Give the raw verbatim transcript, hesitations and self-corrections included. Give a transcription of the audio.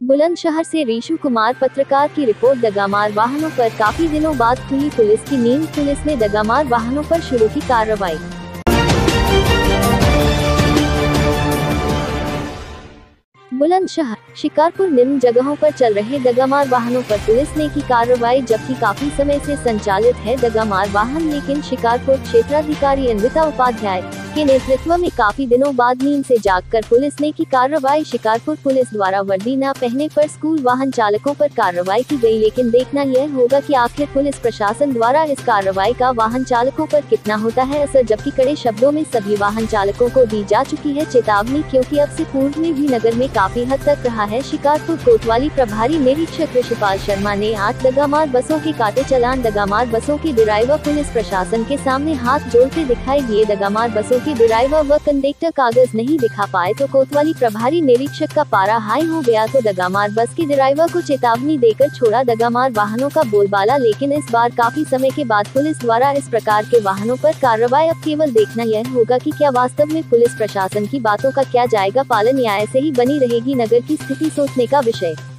बुलंदशहर से रीशु कुमार पत्रकार की रिपोर्ट। दगामार वाहनों पर काफी दिनों बाद खुली पुलिस की नींद। पुलिस ने दगामार वाहनों पर शुरू की कार्रवाई। बुलंदशहर, शिकारपुर निम्न जगहों पर चल रहे दगामार वाहनों पर पुलिस ने की कार्रवाई। जबकि काफी समय से संचालित है दगामार वाहन, लेकिन शिकारपुर क्षेत्राधिकारी अन्विता उपाध्याय के नेतृत्व में काफी दिनों बाद नींद से जागकर पुलिस ने की कार्रवाई। शिकारपुर पुलिस द्वारा वर्दी न पहने पर स्कूल वाहन चालकों पर कार्रवाई की गई, लेकिन देखना यह होगा कि आखिर पुलिस प्रशासन द्वारा इस कार्रवाई का वाहन चालकों पर कितना होता है असर। जबकि कड़े शब्दों में सभी वाहन चालकों को दी जा चुकी है चेतावनी, क्योंकि अब से पूर्व में भी नगर में काफी हद तक रहा है। शिकारपुर कोतवाली प्रभारी निरीक्षक ऋषिपाल शर्मा ने आठ दगामार बसों के काटे चालान। दगामार बसों के ड्राइवर पुलिस प्रशासन के सामने हाथ जोड़ते दिखाई दिए। दगामार बसों के ड्राइवर व कंडक्टर कागज नहीं दिखा पाए तो कोतवाली प्रभारी निरीक्षक का पारा हाई हो गया, तो दगामार बस के ड्राइवर को चेतावनी देकर छोड़ा। दगामार वाहनों का बोलबाला, लेकिन इस बार काफी समय के बाद पुलिस द्वारा इस प्रकार के वाहनों पर कार्रवाई। अब केवल देखना यह होगा कि क्या वास्तव में पुलिस प्रशासन की बातों का क्या जाएगा पालन, या ऐसे ही बनी रहेगी नगर की स्थिति, सोचने का विषय।